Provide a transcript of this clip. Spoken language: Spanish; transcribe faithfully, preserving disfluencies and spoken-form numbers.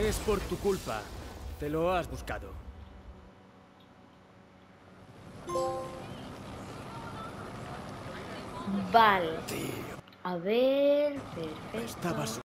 Es por tu culpa. Te lo has buscado. Vale. Tío, A ver, perfecto. estabas